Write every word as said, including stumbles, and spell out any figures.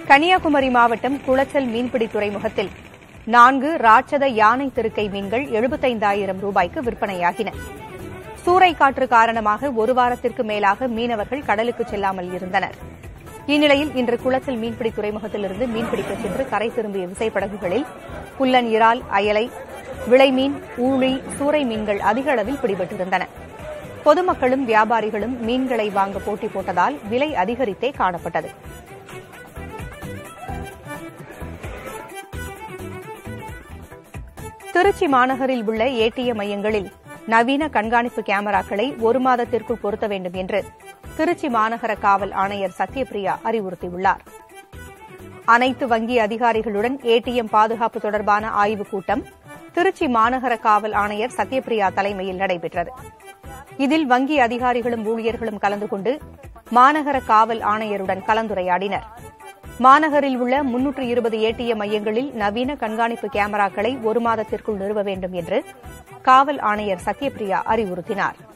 கன்னியாகுமரி மாவட்டம் குளச்சல் மீன்பிடி துறைமுகத்தில் நான்கு ராட்சத யானை திருக்கை மீன்கள் எழுபத்தைந்தாயிரம் ரூபாய்க்கு விற்பனையாகின. சூறைக்காற்று காரணமாக ஒரு வாரத்திற்கு மேலாக மீனவர்கள் கடலுக்கு செல்லாமல் இருந்தனர். இந்நிலையில் இன்று குளச்சல் மீன்பிடி துறைமுகத்திலிருந்து மீன்பிடிக்கச் சென்று கரை திரும்பிய விசைப்படகுகளில் புல்லன், இறால், அயலை, விளைமீன், ஊழி, சூறை மீன்கள் அதிக அளவில் பிடிபட்டிருந்தன. பொதுமக்களும் வியாபாரிகளும் மீன்களை வாங்க போட்டி போட்டதால் விலை அதிகரித்தே காணப்பட்டது. திருச்சி மாநகரில் உள்ள ஏடிஎம் மையங்களில் நவீன கண்காணிப்பு கேமராக்களை ஒரு மாதத்திற்குள் பொருத்த வேண்டும் என்று திருச்சி மாநகர காவல் ஆணையர் சத்யபிரியா அறிவுறுத்தியுள்ளார். அனைத்து வங்கி அதிகாரிகளுடன் ஏடிஎம் பாதுகாப்பு தொடர்பான ஆய்வுக் கூட்டம் திருச்சி மாநகர காவல் ஆணையர் சத்யபிரியா தலைமையில் நடைபெற்றது. இதில் வங்கி அதிகாரிகளும் ஊழியர்களும் கலந்து கொண்டு மாநகர காவல் ஆணையருடன் கலந்துரையாடினர். மாநகரில் உள்ள முன்னூற்று இருபது ஏடிஎம் மையங்களில் நவீன கண்காணிப்பு கேமராக்களை ஒரு மாதத்திற்குள் நிறுவ வேண்டும் என்று காவல் ஆணையர் சத்யபிரியா அறிவுறுத்தினார்.